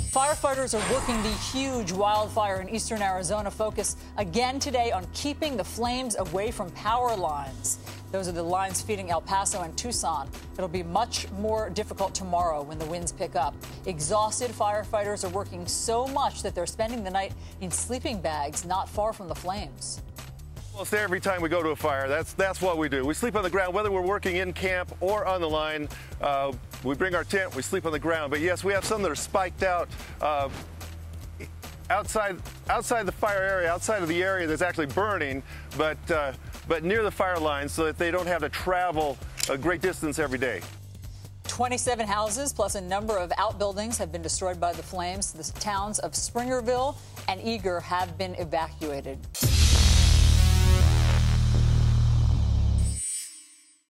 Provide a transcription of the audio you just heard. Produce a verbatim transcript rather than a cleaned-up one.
Firefighters are working the huge wildfire in eastern Arizona, focus again today on keeping the flames away from power lines. Those are the lines feeding El Paso and Tucson. It'll be much more difficult tomorrow when the winds pick up. Exhausted firefighters are working so much that they're spending the night in sleeping bags not far from the flames. Almost every time we go to a fire, that's that's what we do. We sleep on the ground, whether we're working in camp or on the line. Uh, we bring our tent, we sleep on the ground. But yes, we have some that are spiked out uh, outside outside the fire area, outside of the area that's actually burning, but uh, but near the fire lines, so that they don't have to travel a great distance every day. twenty-seven houses plus a number of outbuildings have been destroyed by the flames. The towns of Springerville and Eager have been evacuated.